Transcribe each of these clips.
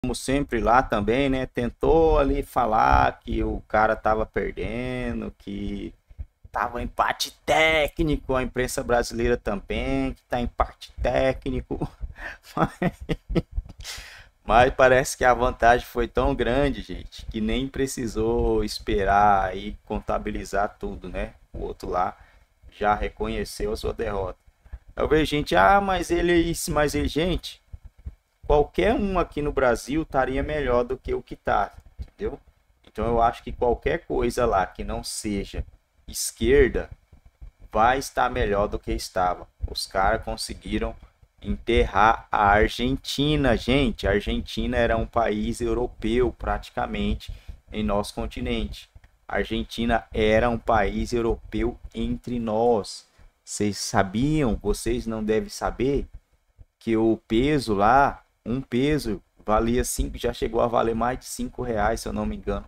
como sempre lá também, né? Tentou ali falar que o cara tava perdendo, que tava empate técnico, a imprensa brasileira também, que tá empate técnico. Mas parece que a vantagem foi tão grande, gente, que nem precisou esperar aí contabilizar tudo, né? O outro lá já reconheceu a sua derrota. Eu vejo gente, mas ele é isso, mas ele, gente, qualquer um aqui no Brasil estaria melhor do que o que tá, entendeu? Então eu acho que qualquer coisa lá que não seja esquerda vai estar melhor do que estava. Os caras conseguiram enterrar a Argentina, gente. A Argentina era um país europeu praticamente em nosso continente. A Argentina era um país europeu entre nós. Vocês sabiam? Vocês não devem saber que o peso lá, um peso valia cinco, já chegou a valer mais de R$ 5, se eu não me engano.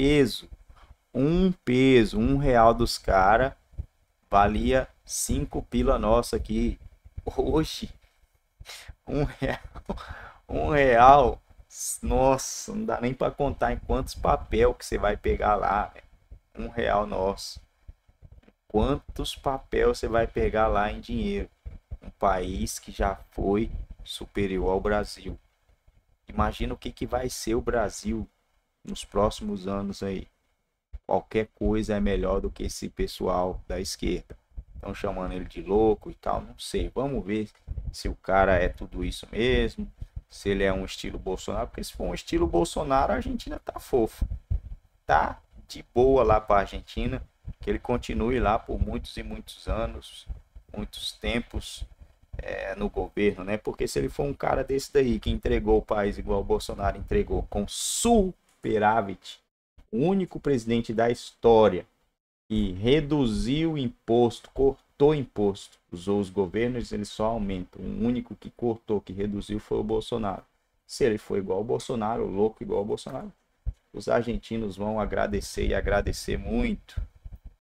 Um peso, R$ 1 dos caras valia 5 pila nossa aqui. Hoje, R$ 1, R$ 1, nossa, não dá nem para contar em quantos papel que você vai pegar lá, véio. R$ 1 nosso. Quantos papel você vai pegar lá em dinheiro? Um país que já foi superior ao Brasil. Imagina o que, que vai ser o Brasil nos próximos anos aí. Qualquer coisa é melhor do que esse pessoal da esquerda. Estão chamando ele de louco e tal, não sei. Vamos ver se o cara é tudo isso mesmo, se ele é um estilo Bolsonaro, porque se for um estilo Bolsonaro, a Argentina tá fofa. Tá de boa lá para a Argentina, que ele continue lá por muitos e muitos anos, muitos tempos no governo, né? Porque se ele for um cara desse daí que entregou o país igual o Bolsonaro entregou, com superávit, o único presidente da história que reduziu o imposto, cortou imposto, usou os governos, eles só aumentam. O único que cortou, que reduziu foi o Bolsonaro. Se ele for igual ao Bolsonaro, louco igual ao Bolsonaro, os argentinos vão agradecer e agradecer muito.